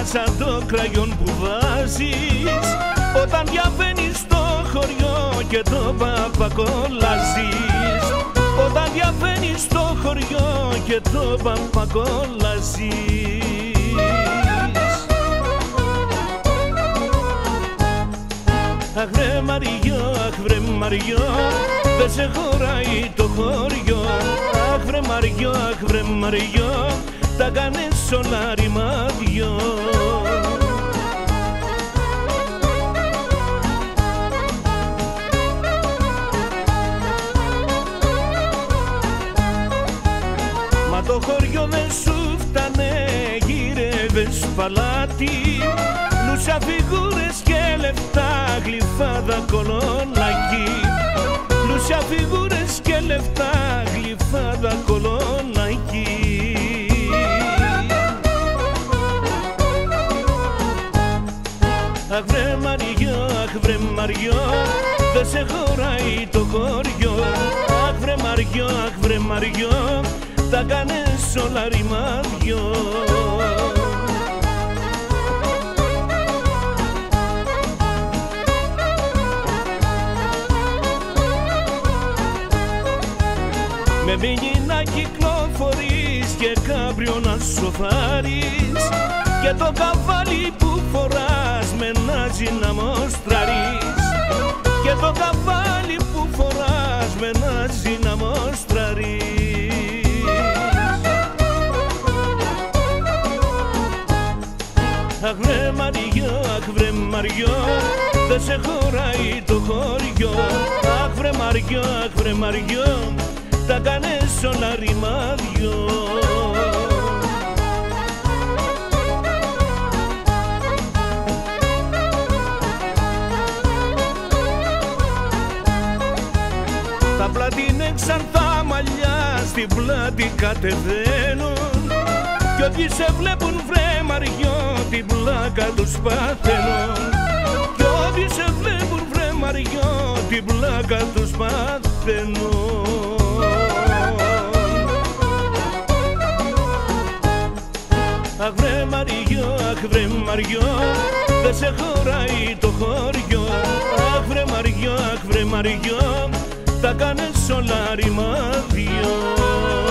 σαν το κραγιόν που βάζεις όταν διαφαίνεις στο χωριό και το παπακολαζείς. Όταν διαφαίνεις στο χωριό και το παπακολαζείς. Αχ βρε Μαριό, αχ βρε Μαριό, δεν σε χωράει το χωριό. Αχ βρε Μαριό, αχ βρε Μαριό, τα κάνεις όλα ρημάδιό. Μα το χωριό δεν σου φτάνε, γύρευες παλάτι, λούσα φιγούρες και λεφτά, γλυφάδα κολονάκι. Λούσα φιγούρες και λεφτά, γλυφάδα κολονάκι. Αχ βρε Μαριό, αχ βρε Μαριό, δεν σε χωράει το χωριό. Αχ βρε Μαριό, αχ βρε Μαριό, τα κάνες όλα ρημάδιό. Με μείνει να κυκλοφορείς και κάμπριο να σοφάρεις και το καβάλι που φοράς με νάζει να μοστραρείς. Και το καβάλι που φοράς με νάζει να μοστραρείς. Αχ βρε Μαριό, αχ βρε Μαριό, δεν σε χωράει το χωριό. Αχ βρε Μαριό, αχ βρε Μαριό, τα κάνες όλα ρημάδιό. Τα πλάτη είναι ξανθά μαλλιά, στην πλάτη κατεβαίνουν κι όποιοι σε βλέπουν βρε Μαριό, την πλάκα τους παθαίνουν. Κι όποιοι σε βλέπουν βρε Μαριό, την πλάκα τους παθαίνουν. Αχ βρε Μαριό, αχ βρε Μαριό, δεν σε χωράει το χωριό. Αχ βρε Μαριό, αχ βρε Μαριό, τα κάνες όλα ρημάδιό.